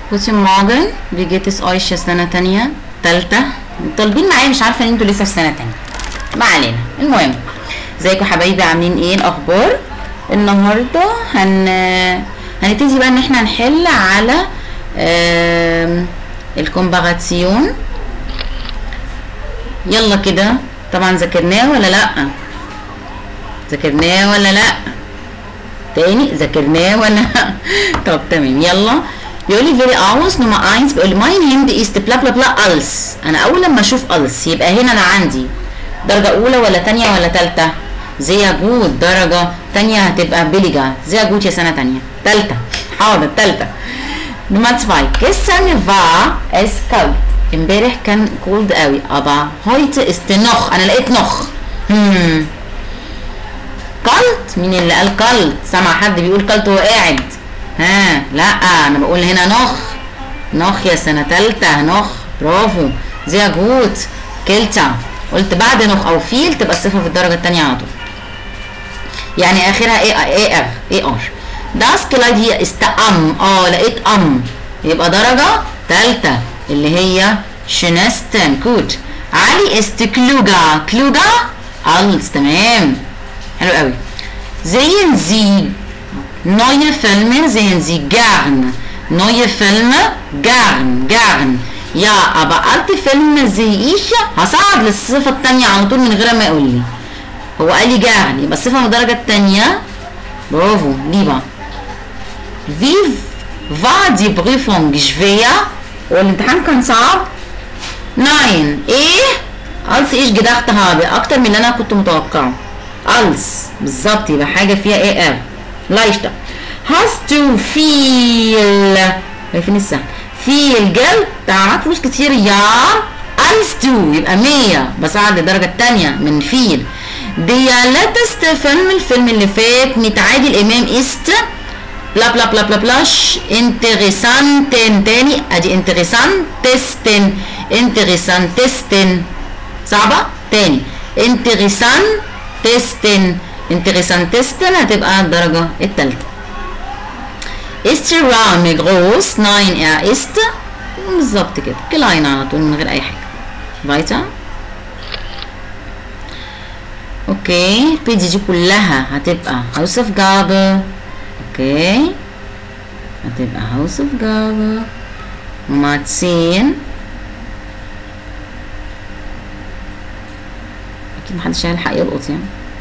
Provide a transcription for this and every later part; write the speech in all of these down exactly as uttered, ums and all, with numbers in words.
Guten Morgen, wie geht es euch يا سنة تانية تالتة؟ طالبين معايا مش عارفة ان انتوا لسه في سنة تانية. ما علينا، المهم ازيكم حبايبي عاملين ايه الأخبار؟ النهاردة هن هنبتدي بقى ان احنا نحل على آم... الكومباراتيون. يلا كده، طبعا ذاكرناه ولا لأ؟ ذاكرناه ولا لأ؟ تاني ذاكرناه ولا لأ؟ طب تمام يلا. بيقول لي فيري اوس نمرة واحد، بيقول لي ماين هند است بلا بلا بلا ألس. انا اول لما اشوف ألس يبقى هنا انا عندي درجة اولى ولا تانية ولا تالتة؟ زي جود درجة تانية هتبقى بيليجا. زي جود يا سنة تانية تالتة. حاضر تالتة. نمرة اتنين gestern war es kalt. امبارح كان كولد قوي. aber heute ist noch. انا لقيت نخ. هم كالت. مين اللي قال كالت؟ سمع حد بيقول كالت وهو قاعد؟ ها لا، انا بقول هنا نخ. نخ يا سنة تالتة. نخ برافو. زي جوت كلتا. قلت بعد نخ او فيل تبقى الصفة في الدرجة التانية على طول، يعني اخرها ايه ايه ار ايه ار. داس كلايد هي است ام. اه لقيت ام يبقى درجة تالتة اللي هي شنستن. جود. علي است كلوجا. كلوجا ألس. تمام حلو قوي. sehen Sie neue Filme? Sehen Sie gern neue Filme? Gern gern. Ja, aber alte Filme sehe ich. هصعد للصفة التانية على طول من غير ما يقول لي. هو قال لي gern يبقى الصفة من الدرجة التانية. برافو. lieber. Wie war die Prüfung schwer? والامتحان كان صعب؟ nein. ايه؟ als ich gedacht habe. اكتر من اللي انا كنت متوقعه. als بالظبط يبقى حاجة فيها ايه ار. leichter. hast du viel شايفين السهل viel Geld؟ معاك فلوس كتير؟ يا als du يبقى مية. بصعد للدرجة التانية من viel. der letzte فيلم الفيلم اللي فات mit عادل إمام ist بلا بلا بلا بلا بلاش interessanten. تاني ادي interessantesten. interessantesten صعبة. تاني interessantesten. interessantesten هتبقى الدرجة التالتة. ist der Raum groß? nein er ist بالظبط كده klein على طول من غير اي حاجة. weiter. اوكي البيجي دي كلها هتبقى Hausaufgabe. اوكي هتبقى Hausaufgabe. نمرة عشرة. اكيد محدش هيلحق يلقط يعني.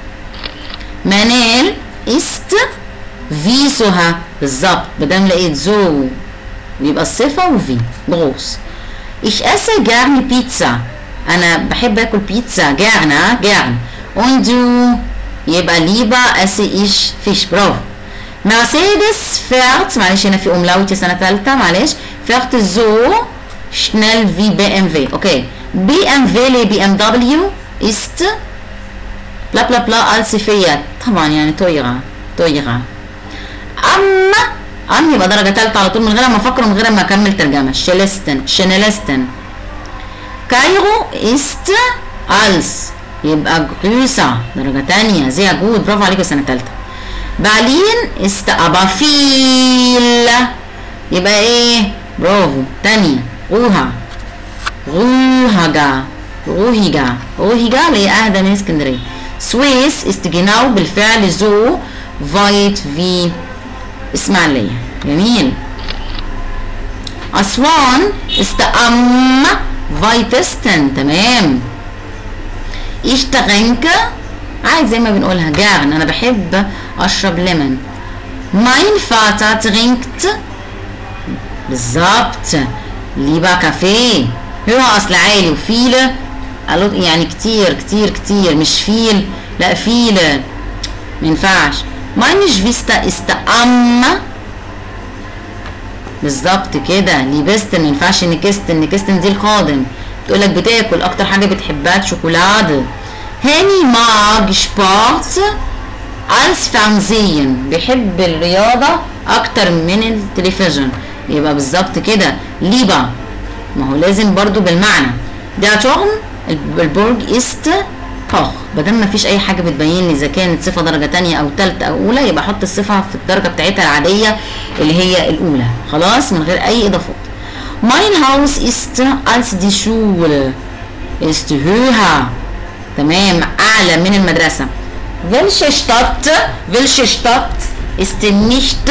منال ist فيسوها. بالظبط مادام لقيت زو ويبقى الصفة وفي groß. ich esse gerne بيتزا. انا بحب اكل بيتزا. gerne gerne. und du يبقى lieber esse ich fish. برافو. مرسيدس fährt. معلش هنا في املاوت يا سنة تالتة معلش. fährt so schnell wie بي ام في. اوكي بي ام في ليه بي ام دبليو ist بلا بلا بلا als فيات. طبعا يعني تويرا تويرا. اما ام يبقى درجه ثالثه على طول من غير ما افكر ومن غير ما اكمل ترجمه. شيلستن شنلستن. كايرو است الس يبقى جريسا درجه ثانيه. زي جود برافو عليكم سنه ثالثه. برلين است ابا فيل يبقى ايه؟ برافو ثانيه. روها روهجا روهيجا روهيجا اللي هي اهدى من اسكندريه. سويس است جناو بالفعل زو فايت في اسماعيلية. جميل. أسوان است أم فايتستن. تمام. ich trinke عادي زي ما بنقولها gern. أنا بحب أشرب ليمون. mein Vater trinkt بالظبط lieber كافيه. هو أصل عالي وفيل يعني كتير كتير كتير مش فيل لا فيل مينفعش. meine Schwester ist am بالظبط كده. ليبستن مينفعش نكستن. نكستن دي القادم. تقولك بتاكل اكتر حاجة بتحبها شوكولاتة. هاني ماج سبورت als Fernsehen. بيحب الرياضة اكتر من التلفزيون. يبقى بالظبط كده ليبا. ما هو لازم برضو بالمعنى. der Turm البرج ist hoch. بدل ما فيش اي حاجه بتبين لي اذا كانت صفه درجه تانية او تالتة او اولى، يبقى احط الصفه في الدرجه بتاعتها العاديه اللي هي الاولى خلاص من غير اي اضافات. Mein Haus ist als die Schule ist höher. تمام اعلى من المدرسه. Welche Stadt welche Stadt ist nicht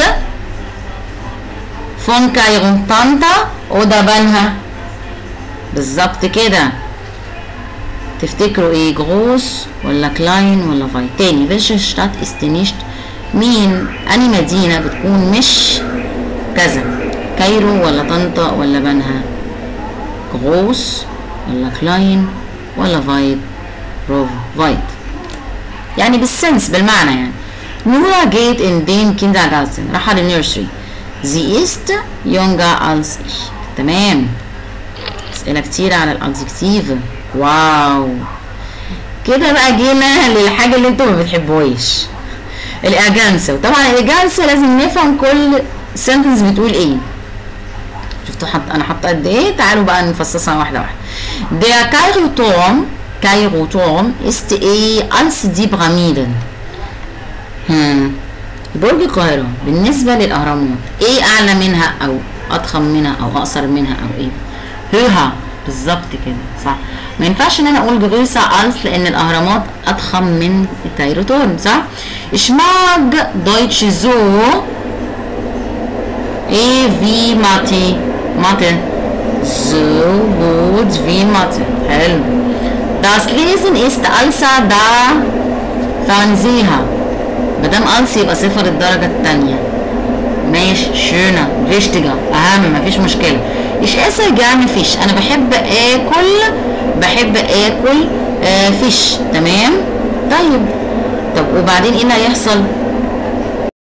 von Kairo Tanta oder بنها؟ بالظبط كده. تفتكروا ايه؟ جروس ولا كلاين ولا فايت؟ تاني welche Stadt ist nicht، مين اني مدينه بتكون مش كذا؟ كايرو ولا طنطا ولا بنها؟ جروس ولا كلاين ولا فايت؟ برافو فايت. يعني بالسنس بالمعنى يعني. نورا geht in den Kindergarten، راح للنيرسري. sie ist jünger als ich. تمام. اسئله كتير على الادجكتيف. واو كده بقى جينا للحاجه اللي انتوا ما بتحبوهاش، الاجانسه. وطبعا الاجانسه لازم نفهم كل سنتنس بتقول ايه. شفتوا حط انا حاطه قد ايه؟ تعالوا بقى نفصصها واحده واحده. der Kairoturm Kairoturm ist ايه als die Pyramiden. ها برج القاهره بالنسبه للاهرامات ايه اعلى منها او اضخم منها او اقصر منها او ايه؟ höher. بالظبط كده صح. ما ينفعش ان انا اقول جريسة als لان الاهرامات اضخم من الكايروتورم صح. ich mag Deutsch so ايه wie Mathe Mathe so gut wie Mathe. حلو. das Lesen ist also da Fernseher. مادام als يبقى صفر الدرجة التانية. ماشي schöner wichtiger اهم مفيش مشكلة. ich esse gerne Fisch. انا بحب اكل بحب اكل آه فيش. تمام. طيب طب وبعدين ايه اللي هيحصل؟